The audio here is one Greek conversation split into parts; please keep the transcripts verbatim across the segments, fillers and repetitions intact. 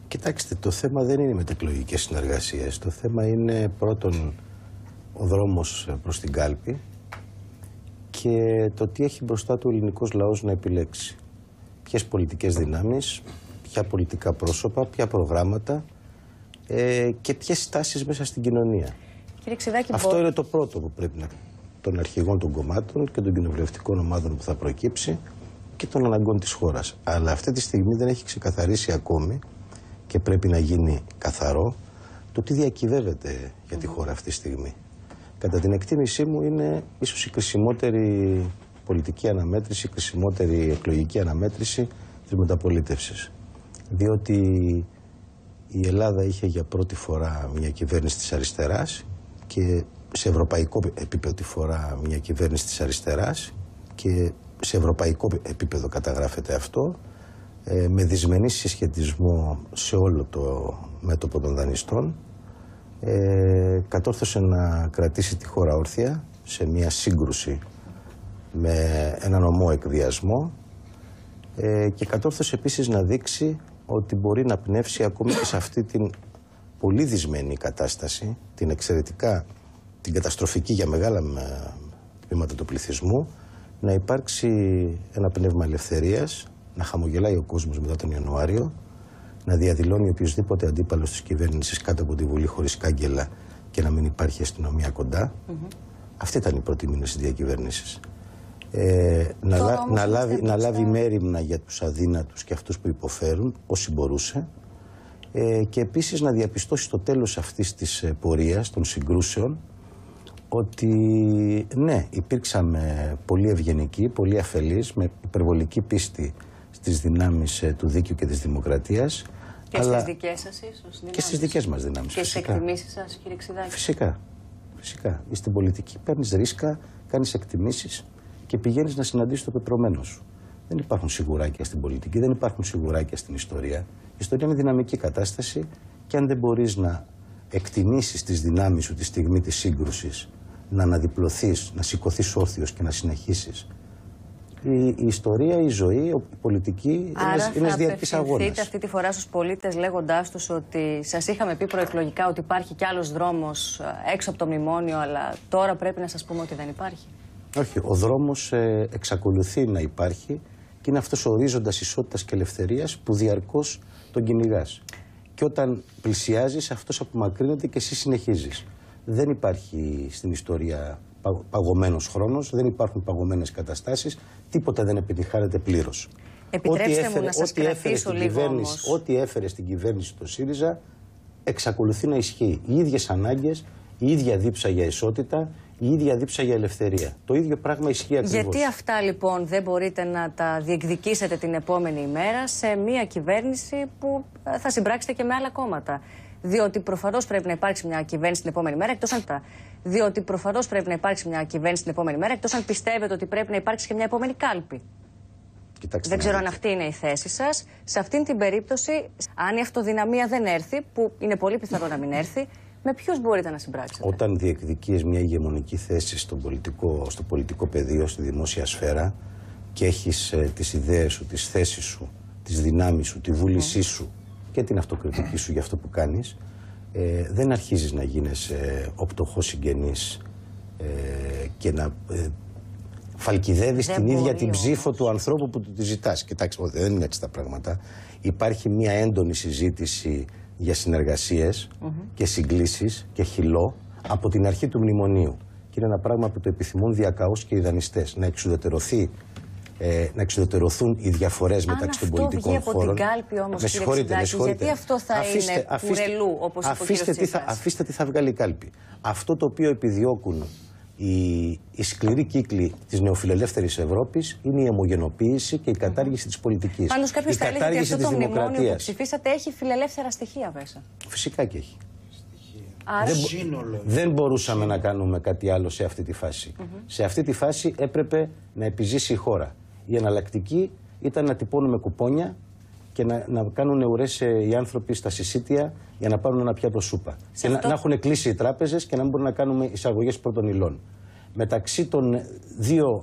Κοιτάξτε, το θέμα δεν είναι μετεκλογικές συνεργασίες. Το θέμα είναι πρώτον ο δρόμος προς την κάλπη και το τι έχει μπροστά του ο ελληνικός λαός να επιλέξει. Ποιες πολιτικές δυνάμεις, ποια πολιτικά πρόσωπα, ποια προγράμματα ε, και ποιες στάσεις μέσα στην κοινωνία. Κύριε Ξηδάκη, Αυτό μπο... είναι το πρώτο που πρέπει να των αρχηγών των κομμάτων και των κοινοβουλευτικών ομάδων που θα προκύψει και των αναγκών της χώρας. Αλλά αυτή τη στιγμή δεν έχει ξεκαθαρίσει ακόμη και πρέπει να γίνει καθαρό το τι διακυβεύεται για τη χώρα αυτή τη στιγμή. Κατά την εκτίμησή μου είναι ίσως η κρισιμότερη πολιτική αναμέτρηση, η κρισιμότερη εκλογική αναμέτρηση της μεταπολίτευσης. Διότι η Ελλάδα είχε για πρώτη φορά μια κυβέρνηση της αριστεράς και σε ευρωπαϊκό επίπεδο τη φορά μια κυβέρνηση της αριστεράς και σε ευρωπαϊκό επίπεδο καταγράφεται αυτό, ε, με δυσμενή συσχετισμό σε όλο το μέτωπο των δανειστών, ε, κατόρθωσε να κρατήσει τη χώρα όρθια σε μια σύγκρουση με έναν ομό εκβιασμό ε, και κατόρθωσε επίσης να δείξει ότι μπορεί να πνεύσει ακόμη και σε αυτή την πολύ δυσμενή κατάσταση, την εξαιρετικά, την καταστροφική για μεγάλα τμήματα του πληθυσμού, να υπάρξει ένα πνεύμα ελευθερίας, να χαμογελάει ο κόσμος μετά τον Ιανουάριο, να διαδηλώνει οποιοδήποτε αντίπαλος της κυβέρνησης κάτω από τη Βουλή χωρίς κάγκελα και να μην υπάρχει αστυνομία κοντά. Mm-hmm. Αυτή ήταν η πρώτη μήνυση της διακυβέρνησης. Ε, να, λα, να, λάβει, να λάβει μέριμνα για τους αδύνατους και αυτούς που υποφέρουν, όσοι μπορούσε, ε, και επίσης να διαπιστώσει στο τέλος αυτής της ε, πορείας, των συγκρούσεων, ότι ναι, υπήρξαμε πολύ ευγενικοί, πολύ αφελείς, με υπερβολική πίστη στις δυνάμεις ε, του δίκαιου και της δημοκρατίας. Και αλλά... στις δικές σας ίσως δυνάμεις. Και στις δικές μας δυνάμεις. Και στις εκτιμήσεις σας, κύριε Ξηδάκη. Φυσικά. Φυσικά. Στην πολιτική παίρνεις ρίσκα, κάνεις εκτιμήσεις και πηγαίνεις να συναντήσεις το πεπρωμένο σου. Δεν υπάρχουν σιγουράκια στην πολιτική, δεν υπάρχουν σιγουράκια στην ιστορία. Η ιστορία είναι δυναμική κατάσταση και αν δεν μπορείς να εκτιμήσεις τις δυνάμεις σου τη στιγμή της σύγκρουσης, να αναδιπλωθείς, να σηκωθείς όρθιος και να συνεχίσεις. Η, η ιστορία, η ζωή, η πολιτική Άρα είναι ένας διαρκής αγώνας. Άρα θα απευθυνθείτε αυτή τη φορά στους πολίτες λέγοντάς τους ότι σας είχαμε πει προεκλογικά ότι υπάρχει κι άλλος δρόμος έξω από το μνημόνιο, αλλά τώρα πρέπει να σας πούμε ότι δεν υπάρχει. Όχι, ο δρόμος ε, εξακολουθεί να υπάρχει και είναι αυτός ο ορίζοντας ισότητας και ελευθερίας που διαρκώς τον κυνηγάς. Και όταν πλησιάζεις, αυτός απομακρύνεται και εσύ συνεχίζεις. Δεν υπάρχει στην ιστορία παγωμένος χρόνος, δεν υπάρχουν παγωμένες καταστάσεις, τίποτα δεν επιτυχάνεται πλήρως. Επιτρέψτε ό,τι μου να σας κρατήσω λίγο όμως. Ό,τι έφερε στην κυβέρνηση το ΣΥΡΙΖΑ εξακολουθεί να ισχύει. Οι ίδιες ανάγκες, η ίδια δίψα για ισότητα, η ίδια δίψα για ελευθερία. Το ίδιο πράγμα ισχύει ακριβώς. Γιατί αυτά λοιπόν δεν μπορείτε να τα διεκδικήσετε την επόμενη ημέρα σε μια κυβέρνηση που θα συμπράξετε και με άλλα κόμματα? Διότι προφανώς πρέπει να υπάρξει μια κυβέρνηση την επόμενη μέρα, εκτός αν τα. Διότι προφανώς πρέπει να υπάρξει μια κυβέρνηση την επόμενη μέρα, εκτός αν πιστεύετε ότι πρέπει να υπάρξει και μια επόμενη κάλπη. Κοιτάξτε, δεν ξέρω αν αυτή είναι η θέση σας. Σε αυτήν την περίπτωση, αν η αυτοδυναμία δεν έρθει, που είναι πολύ πιθανό να μην έρθει, με ποιους μπορείτε να συμπράξετε? Όταν διεκδικείς μια ηγεμονική θέση στο πολιτικό, στο πολιτικό πεδίο, στη δημόσια σφαίρα και έχεις ε, τις ιδέες σου, τις θέσεις σου, τις δυνάμεις σου, τη βούλησή mm. σου και την αυτοκριτική σου για αυτό που κάνεις, ε, δεν αρχίζεις να γίνεσαι ο πτωχός συγγενής ε, και να ε, φαλκιδεύεις την ίδια την όμως. ψήφο του ανθρώπου που του τη ζητάς. Κοιτάξτε, δεν είναι έτσι τα πράγματα. Υπάρχει μια έντονη συζήτηση για συνεργασίες mm-hmm. και συγκλήσεις και χυλό από την αρχή του μνημονίου. Και είναι ένα πράγμα που το επιθυμούν διακαώς και οι δανειστές. Να εξουδετερωθεί, ε, να εξουδετερωθούν οι διαφορές μεταξύ των πολιτικών χώρων. Από την κάλπη όμως, με συγχωρείτε, με συγχωρείτε. Γιατί αυτό θα αφήστε, είναι αφήστε, κουρελού, όπως είπε ο κύριος Τσίπρας. Αφήστε τι θα βγάλει η κάλπη. Αυτό το οποίο επιδιώκουν οι, οι σκληροί κύκλοι της νεοφιλελεύθερης Ευρώπης είναι η ομογενοποίηση και η κατάργηση mm-hmm. της πολιτικής. Πάντως κάποιος θα έλεγε ότι αυτό το μνημόνιο που ψηφίσατε έχει φιλελεύθερα στοιχεία μέσα. Φυσικά και έχει. Άρα... Δεν, μπο... δεν μπορούσαμε να κάνουμε κάτι άλλο σε αυτή τη φάση. Mm-hmm. Σε αυτή τη φάση έπρεπε να επιζήσει η χώρα. Η εναλλακτική ήταν να τυπώνουμε κουπόνια και να, να κάνουν ουρές οι άνθρωποι στα συσίτια για να πάρουν ένα πιάτο σούπα. Σε και αυτό... να, να έχουν κλείσει οι τράπεζες και να μην μπορούν να κάνουμε εισαγωγές πρώτων υλών. Μεταξύ των δύο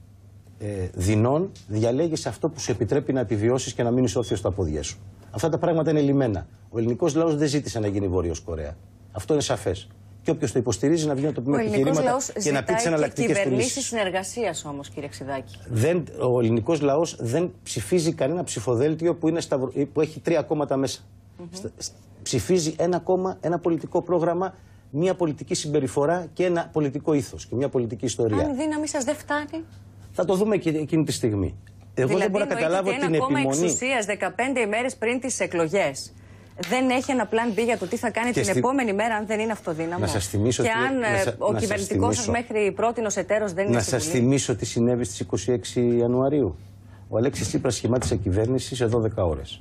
ε, δεινών διαλέγεις αυτό που σου επιτρέπει να επιβιώσεις και να μείνεις όρθιος στα πόδια σου. Αυτά τα πράγματα είναι λιμένα. Ο ελληνικός λαός δεν ζήτησε να γίνει Βόρειος Κορέα. Αυτό είναι σαφές. Και όποιος το υποστηρίζει να βγει να το πει με επιχειρήματα και να πει τις εναλλακτικές του λύσεις. Κυβερνήσεις συνεργασίας όμως, κύριε Ξηδάκη. Δεν, ο ελληνικός λαός δεν ψηφίζει κανένα ψηφοδέλτιο που, είναι στα, που έχει τρία κόμματα μέσα. Mm-hmm. Ψηφίζει ένα κόμμα, ένα πολιτικό πρόγραμμα, μια πολιτική συμπεριφορά και ένα πολιτικό ήθος και μια πολιτική ιστορία. Αν η δύναμη σας δεν φτάνει. Θα το δούμε και εκείνη τη στιγμή. Εγώ δηλαδή, δεν μπορώ να καταλάβω την επιμονή. Ένα κόμμα εξουσίας δεκαπέντε ημέρες πριν τις εκλογές δεν έχει ένα πλάν μπι για το τι θα κάνει και την στη... επόμενη μέρα, αν δεν είναι αυτοδύναμο. Να σας θυμίσω και ότι... αν να σα... ο κυβερνητικός σας μέχρι πρότινος εταίρος δεν είναι. Να σας θυμίσω τι συνέβη στις είκοσι έξι Ιανουαρίου. Ο Αλέξης Τσίπρας σχημάτισε κυβέρνηση σε δώδεκα ώρες.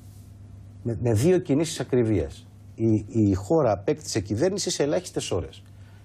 Με, με δύο κινήσεις ακριβίας. Η, η χώρα απέκτησε κυβέρνηση σε ελάχιστες ώρες.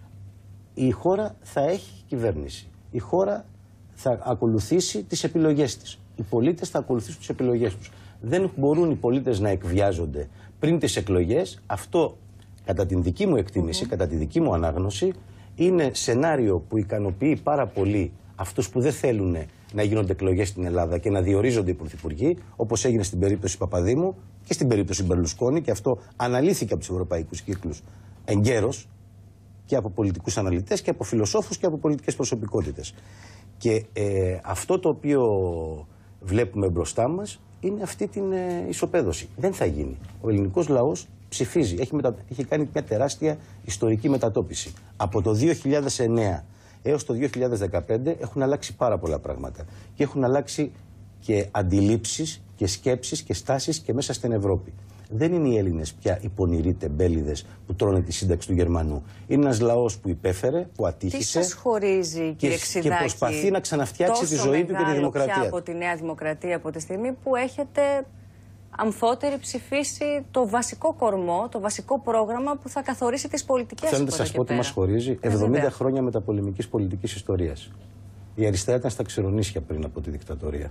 Η χώρα θα έχει κυβέρνηση. Η χώρα θα ακολουθήσει τις επιλογές της. Οι πολίτες θα ακολουθήσουν τις επιλογές τους. Δεν μπορούν οι πολίτες να εκβιάζονται πριν τις εκλογές. Αυτό, κατά την δική μου εκτίμηση, mm-hmm. κατά τη δική μου ανάγνωση, είναι σενάριο που ικανοποιεί πάρα πολύ αυτούς που δεν θέλουν να γίνονται εκλογές στην Ελλάδα και να διορίζονται οι πρωθυπουργοί, όπως έγινε στην περίπτωση Παπαδήμου και στην περίπτωση Μπερλουσκόνη, και αυτό αναλύθηκε από τους ευρωπαϊκούς κύκλους εγκαίρως και από πολιτικούς αναλυτές και από φιλοσόφους και από πολιτικές προσωπικότητες. Και ε, αυτό το οποίο βλέπουμε μπροστά μας είναι αυτή την ε, ισοπαίδωση. Δεν θα γίνει. Ο ελληνικός λαός ψηφίζει. Έχει, μετα... έχει κάνει μια τεράστια ιστορική μετατόπιση. Από το δύο χιλιάδες εννέα έως το δύο χιλιάδες δεκαπέντε έχουν αλλάξει πάρα πολλά πράγματα. Και έχουν αλλάξει και αντιλήψεις και σκέψεις και στάσεις και μέσα στην Ευρώπη. Δεν είναι οι Έλληνες πια οι πονηροί τεμπέληδες που τρώνε τη σύνταξη του Γερμανού. Είναι ένας λαός που υπέφερε, που ατύχησε. Τι σας χωρίζει, κύριε Ξηδάκη, και προσπαθεί να ξαναφτιάξει τη ζωή του και τη δημοκρατία. Πια από τη Νέα Δημοκρατία από τη στιγμή που έχετε αμφότεροι ψηφίσει το βασικό κορμό, το βασικό πρόγραμμα που θα καθορίσει τις πολιτικές. Θέλω να σας πω τι μας χωρίζει. εβδομήντα χρόνια μεταπολεμικής πολιτικής ιστορίας. Η αριστερά ήταν στα ξερονήσια πριν από τη δικτατορία.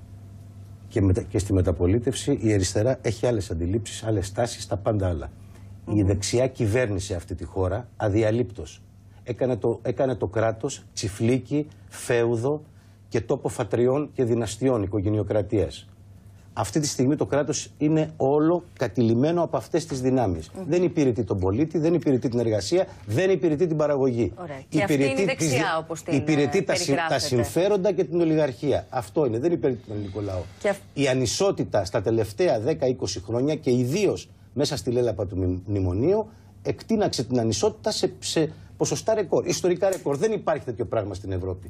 Και, μετα... και στη μεταπολίτευση η αριστερά έχει άλλες αντιλήψεις, άλλες τάσεις, τα πάντα άλλα. Mm-hmm. Η δεξιά κυβέρνησε αυτή τη χώρα αδιαλείπτως. Έκανε το, έκανε το κράτος τσιφλίκι, φέουδο και τόπο φατριών και δυναστιών, οικογενειοκρατίας. Αυτή τη στιγμή το κράτος είναι όλο κατηλημμένο από αυτές τις δυνάμεις. Mm-hmm. Δεν υπηρετεί τον πολίτη, δεν υπηρετεί την εργασία, δεν υπηρετεί την παραγωγή. Ωραία. Και αυτή είναι η δεξιά, όπως την υπηρετεί τα, τα συμφέροντα και την ολιγαρχία. Αυτό είναι, δεν υπηρετεί τον ελληνικό λαό. Και... Η ανισότητα στα τελευταία δέκα με είκοσι χρόνια και ιδίως μέσα στη λέλαπα του μνημονίου εκτείναξε την ανισότητα σε, σε ποσοστά ρεκόρ, ιστορικά ρεκόρ. Δεν υπάρχει τέτοιο πράγμα στην Ευρώπη.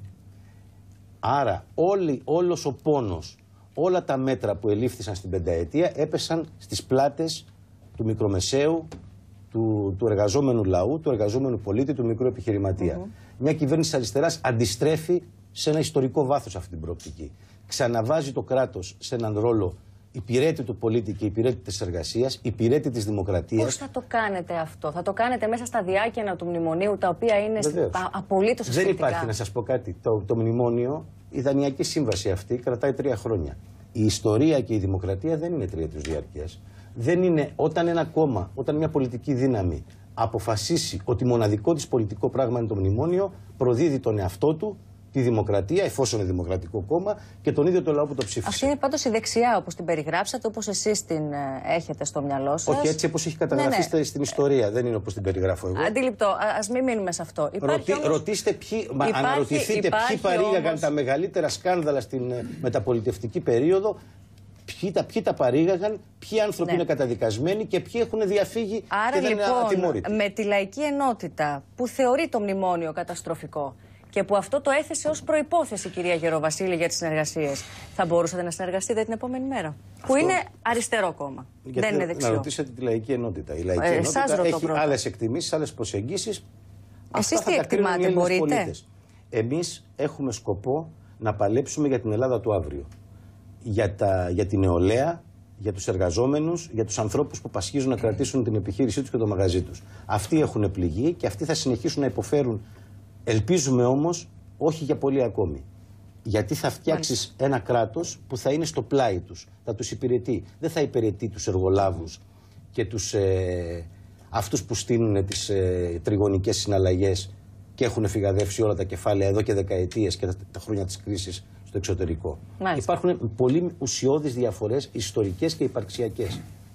Άρα όλη, όλος ο πόνος, όλα τα μέτρα που ελήφθησαν στην πενταετία έπεσαν στις πλάτες του μικρομεσαίου, του, του εργαζόμενου λαού, του εργαζόμενου πολίτη, του μικρού επιχειρηματία. Mm-hmm. Μια κυβέρνηση αριστεράς αντιστρέφει σε ένα ιστορικό βάθος αυτή την προοπτική. Ξαναβάζει το κράτος σε έναν ρόλο υπηρέτη του πολίτη και υπηρέτη της εργασίας, υπηρέτη της δημοκρατίας. Πώς θα το κάνετε αυτό? Θα το κάνετε μέσα στα διάκαινα του μνημονίου, τα οποία είναι απολύτως Δεν υπάρχει, να σας πω κάτι. Το, το μνημόνιο, η δανειακή σύμβαση αυτή κρατάει τρία χρόνια. Η ιστορία και η δημοκρατία δεν είναι τριετούς διάρκειας. Δεν είναι όταν ένα κόμμα, όταν μια πολιτική δύναμη αποφασίσει ότι μοναδικό της πολιτικό πράγμα είναι το μνημόνιο, προδίδει τον εαυτό του, τη δημοκρατία, εφόσον είναι δημοκρατικό κόμμα, και τον ίδιο το λαό που το ψήφισε. Αυτή είναι πάντως η δεξιά, όπως την περιγράψατε, όπως εσείς την έχετε στο μυαλό σας. Όχι, έτσι όπως έχει καταγραφεί ναι, ναι. στην ιστορία. Δεν είναι όπως την περιγράφω εγώ. Αντιληπτό. Ας μην μείνουμε σε αυτό. Ρωτη, όμως... Ρωτήστε ποιοι, υπάρχει, αναρωτηθείτε υπάρχει ποιοι παρήγαγαν όμως... τα μεγαλύτερα σκάνδαλα στην μεταπολιτευτική περίοδο. Ποιοι τα, ποιοι τα παρήγαγαν, ποιοι άνθρωποι ναι. είναι καταδικασμένοι και ποιοι έχουν διαφύγει. Άρα, και δεν λοιπόν, είναι ατιμόρυτοι. Με τη λαϊκή ενότητα που θεωρεί το μνημόνιο καταστροφικό και που αυτό το έθεσε ως προϋπόθεση, κυρία Γεροβασίλη, για τις συνεργασίες, θα μπορούσατε να συνεργαστείτε την επόμενη μέρα? Αυτό... Που είναι αριστερό κόμμα. Γιατί δεν είναι δεξιό. Να ρωτήσετε τη λαϊκή ενότητα. Η λαϊκή ε, ενότητα έχει άλλες εκτιμήσεις, άλλες προσεγγίσεις. Εσείς τι εκτιμάτε, μπορείτε? Πολίτες. Εμείς έχουμε σκοπό να παλέψουμε για την Ελλάδα του αύριο. Για, τα, για την νεολαία, για τους εργαζόμενους, για τους ανθρώπους που πασχίζουν να κρατήσουν την επιχείρησή τους και το μαγαζί τους. Αυτοί έχουν πληγεί και αυτοί θα συνεχίσουν να υποφέρουν. Ελπίζουμε όμως όχι για πολύ ακόμη. Γιατί θα φτιάξεις Μάλιστα. ένα κράτος που θα είναι στο πλάι τους, θα τους υπηρετεί. Δεν θα υπηρετεί τους εργολάβους και τους, ε, αυτούς που στείλουν τις ε, τριγωνικές συναλλαγές και έχουν φυγαδεύσει όλα τα κεφάλαια εδώ και δεκαετίες και τα, τα χρόνια της κρίσης στο εξωτερικό. Μάλιστα. Υπάρχουν πολύ ουσιώδεις διαφορές ιστορικές και υπαρξιακές.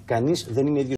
κανείς δεν είναι ίδιος